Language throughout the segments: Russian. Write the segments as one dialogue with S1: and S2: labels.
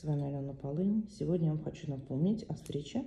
S1: С вами Алена Полынь. Сегодня я вам хочу напомнить о встрече,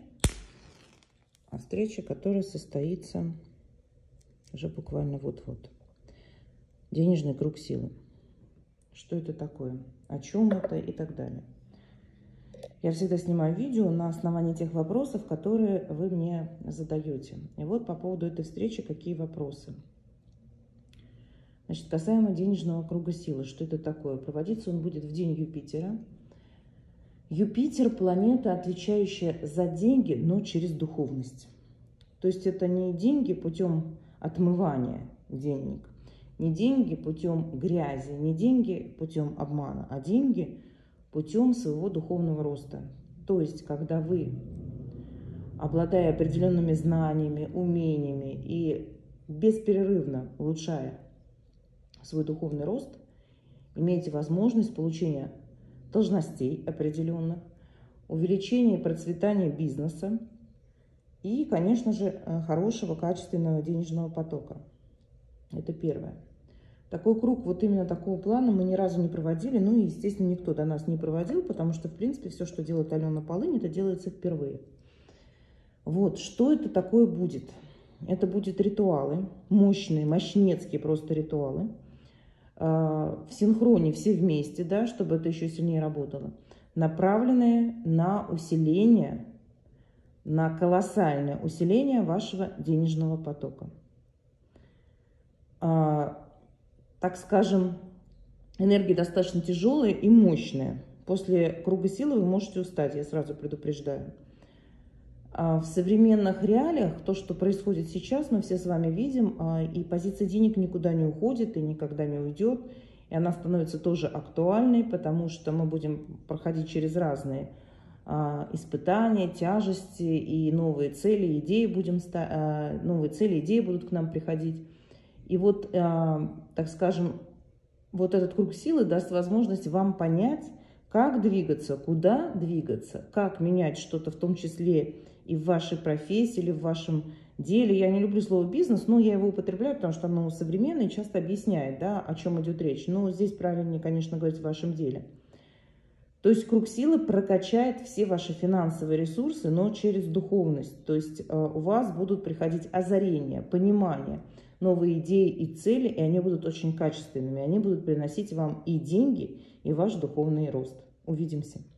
S1: которая состоится уже буквально вот-вот. Денежный круг силы. Что это такое? О чем это и так далее. Я всегда снимаю видео на основании тех вопросов, которые вы мне задаете. И вот по поводу этой встречи какие вопросы. Значит, касаемо денежного круга силы. Что это такое? Проводиться он будет в день Юпитера. Юпитер – планета, отвечающая за деньги, но через духовность. То есть это не деньги путем отмывания денег, не деньги путем грязи, не деньги путем обмана, а деньги путем своего духовного роста. То есть когда вы, обладая определенными знаниями, умениями и бесперерывно улучшая свой духовный рост, имеете возможность получения должностей определенных, увеличения и процветания бизнеса и, конечно же, хорошего, качественного денежного потока. Это первое. Такой круг, вот именно такого плана мы ни разу не проводили, ну и, естественно, никто до нас не проводил, потому что, в принципе, все, что делает Алена Полынь, это делается впервые. Вот, что это такое будет? Это будут ритуалы, мощные, мощнецкие просто ритуалы, в синхроне все вместе, да, чтобы это еще сильнее работало, направленные на усиление, на колоссальное усиление вашего денежного потока. Так скажем, энергия достаточно тяжелая и мощная. После круга силы вы можете устать, я сразу предупреждаю. В современных реалиях, то, что происходит сейчас, мы все с вами видим, и позиция денег никуда не уходит и никогда не уйдет. И она становится тоже актуальной, потому что мы будем проходить через разные испытания, тяжести и новые цели, идеи будут к нам приходить. И вот, так скажем, вот этот круг силы даст возможность вам понять, как двигаться, куда двигаться, как менять что-то, в том числе и в вашей профессии, или в вашем деле. Я не люблю слово «бизнес», но я его употребляю, потому что оно современное и часто объясняет, да, о чем идет речь. Но здесь правильнее, конечно, говорить в вашем деле. То есть круг силы прокачает все ваши финансовые ресурсы, но через духовность. То есть у вас будут приходить озарения, понимание, новые идеи и цели, и они будут очень качественными. Они будут приносить вам и деньги, и ваш духовный рост. Увидимся.